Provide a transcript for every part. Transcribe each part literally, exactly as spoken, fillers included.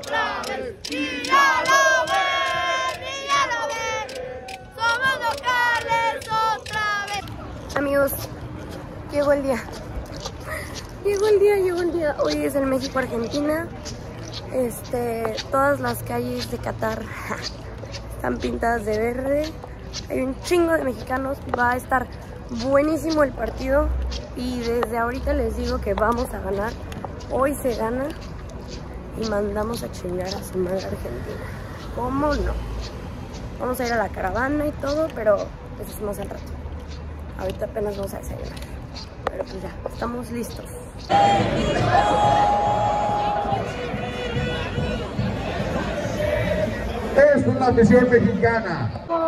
otra vez, y ya lo ven, y ya lo ven, somos locales otra vez. Amigos, llegó el día, llegó el día, llegó el día. Hoy es el México-Argentina. Este, todas las calles de Qatar están pintadas de verde. Hay un chingo de mexicanos. Va a estar buenísimo el partido. Y desde ahorita les digo que vamos a ganar. Hoy se gana y mandamos a chingar a su madre Argentina. ¿Cómo no? Vamos a ir a la caravana y todo, pero eso es más al rato. Ahorita apenas vamos a desayunar. Pero pues ya, estamos listos. Es una afición mexicana.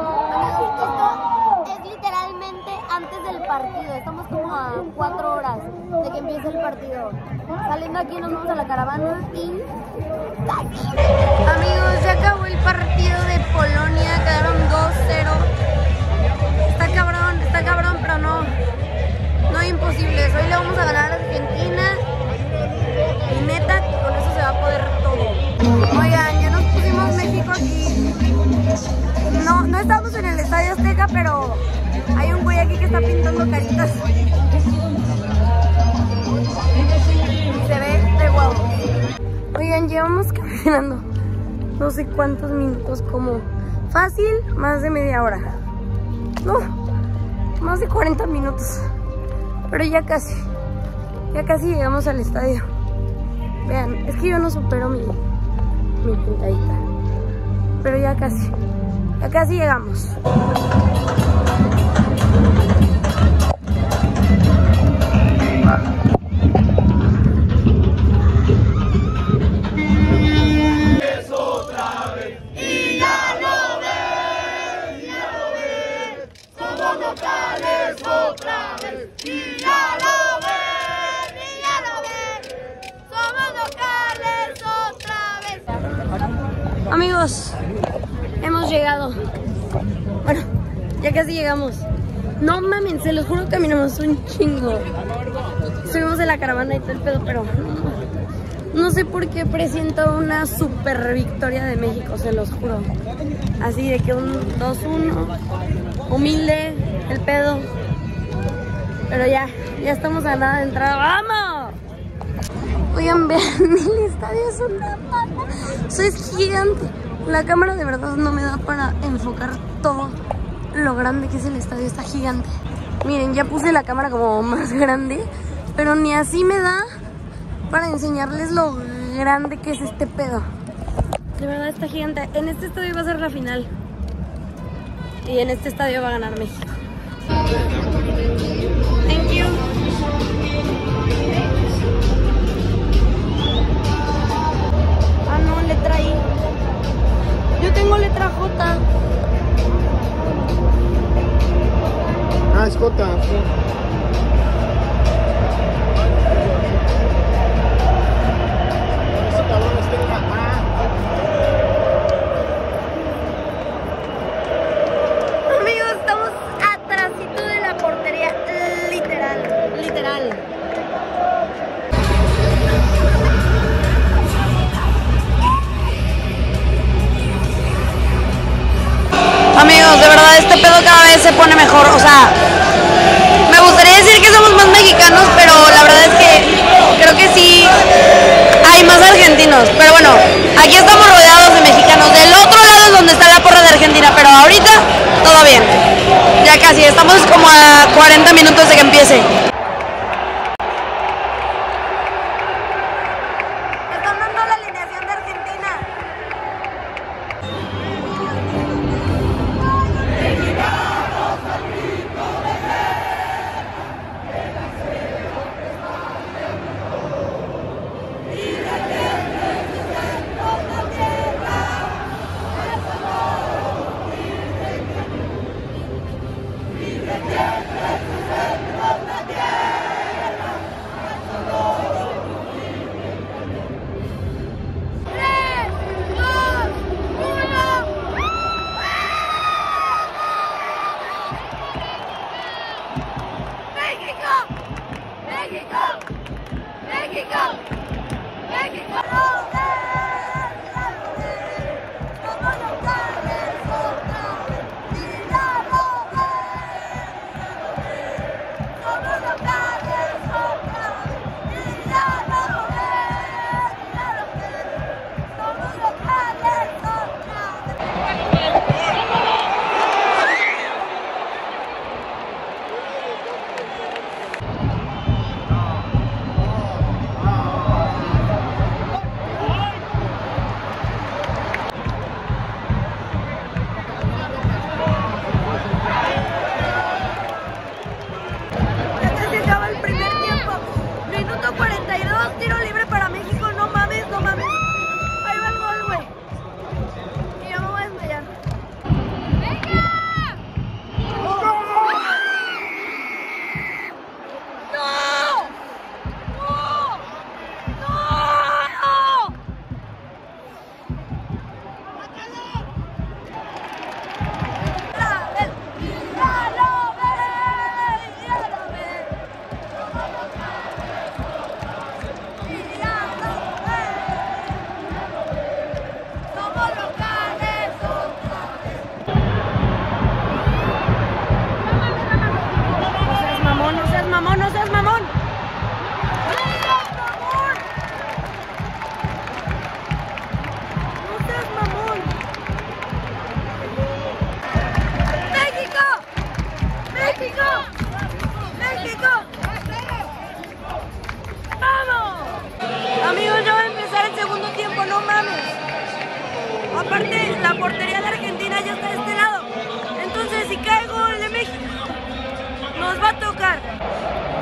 Esto es literalmente antes del partido. Estamos como a cuatro horas de que empiece el partido. Saliendo aquí nos vamos a la caravana y... Amigos, ya acabó el partido de Polonia. Quedaron dos cero. Está cabrón, está cabrón, pero no. No hay imposibles. Hoy le vamos a ganar a Argentina. Y neta, con eso se va a poder todo. Oigan, ya nos pusimos México aquí. No, no estamos en el Estadio Azteca, pero hay un güey aquí que está pintando caritas. Se ve de huevos. Oigan, llevamos caminando no sé cuántos minutos, como fácil, más de media hora. No, más de cuarenta minutos. Pero ya casi, ya casi llegamos al estadio. Vean, es que yo no supero mi, mi pintadita. Pero ya casi, ya casi llegamos. Es otra vez, y ya lo ven, ya lo ven, somos locales otra vez, y ya lo ven, y ya lo ven, somos locales otra vez. Amigos, hemos llegado. Bueno, ya casi llegamos. No mamen, se los juro, caminamos un chingo. Subimos de la caravana y todo el pedo, pero no, no sé por qué presiento una super victoria de México, se los juro. Así de que un dos uno, humilde el pedo. Pero ya, ya estamos a nada de entrar. ¡Vamos! Oigan, vean, el estadio es una pata. Eso es gigante. La cámara de verdad no me da para enfocar todo lo grande que es el estadio. Está gigante. Miren, ya puse la cámara como más grande, pero ni así me da para enseñarles lo grande que es este pedo. De verdad está gigante. En este estadio va a ser la final. Y en este estadio va a ganar México. Thank you. Ah, no, letra I. Yo tengo letra J. Ah, es J. Amigos, estamos atrasito de la portería. Literal, literal. Amigos, de verdad este pedo cada vez se pone mejor. O sea, me gustaría decir que somos más mexicanos, pero la verdad es que creo que sí hay más argentinos. Pero bueno, aquí estamos rodeados de mexicanos. Del otro lado es donde está la porra de Argentina, pero ahorita todo bien. Ya casi, estamos como a cuarenta minutos de que empiece. Están dando la alineación de Argentina. México, México, México.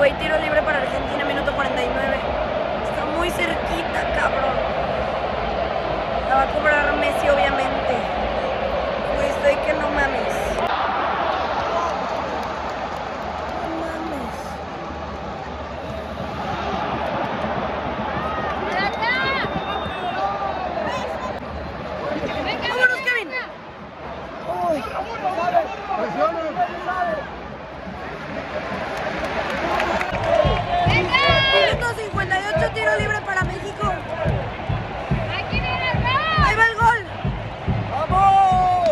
güey, tiro libre para Argentina, minuto cuarenta y nueve. Está muy cerquita, cabrón. La va a cobrar Messi, obviamente. Güey, estoy que no mames. cincuenta y ocho, tiro libre para México. Ahí va el gol. ¡Vamos!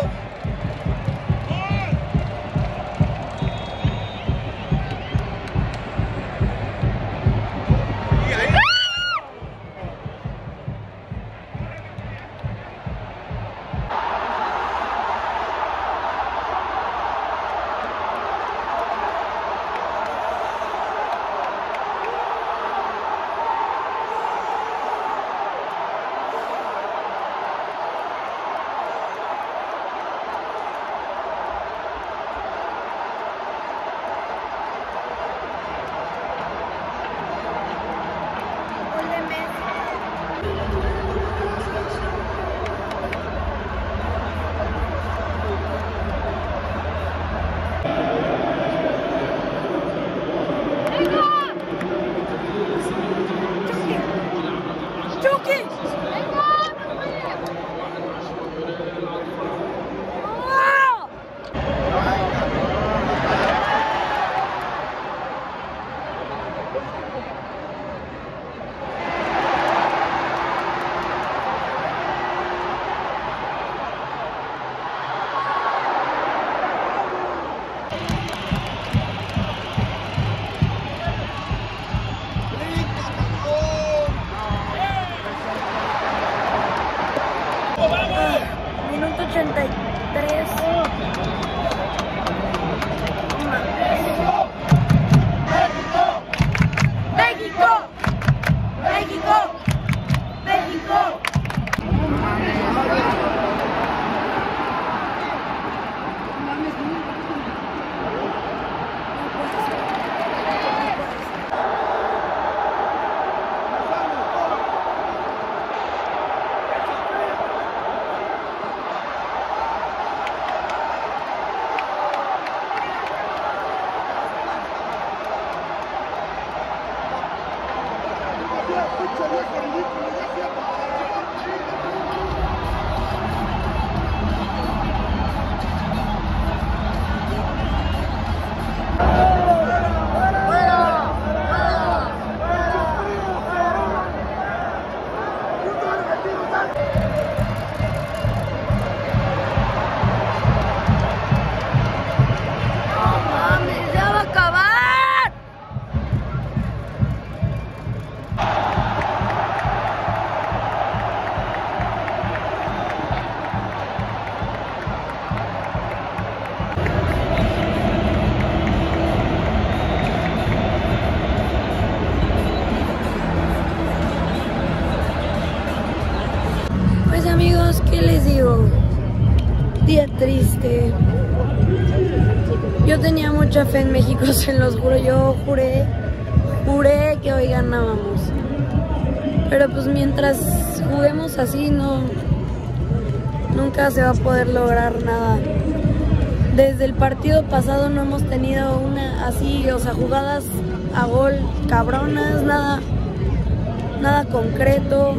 Minuto ochenta y tres. México, México, México. Amigos, ¿qué les digo? Día triste. Yo tenía mucha fe en México, se los juro. Yo juré, juré que hoy ganábamos. Pero pues mientras juguemos así, no, nunca se va a poder lograr nada. Desde el partido pasado no hemos tenido una así, o sea, jugadas a gol cabronas, nada, nada concreto.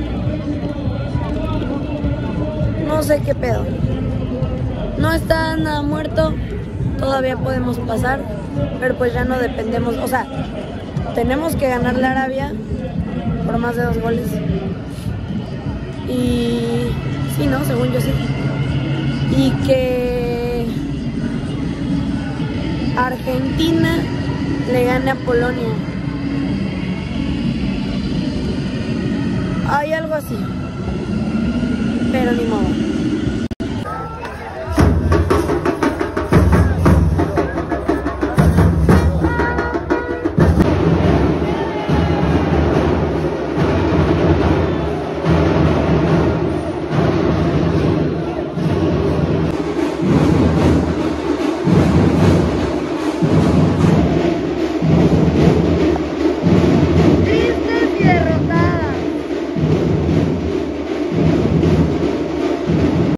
No sé qué pedo. No está nada muerto. Todavía podemos pasar. Pero pues ya no dependemos. O sea, tenemos que ganarle a Arabia por más de dos goles. Y... sí, ¿no? Según yo sí. Y que Argentina le gane a Polonia. Hay algo así. Pero ni modo.